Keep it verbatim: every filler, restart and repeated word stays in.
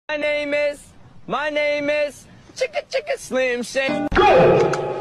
My name is, my name is Chicka Chicka Slim Shady. Go!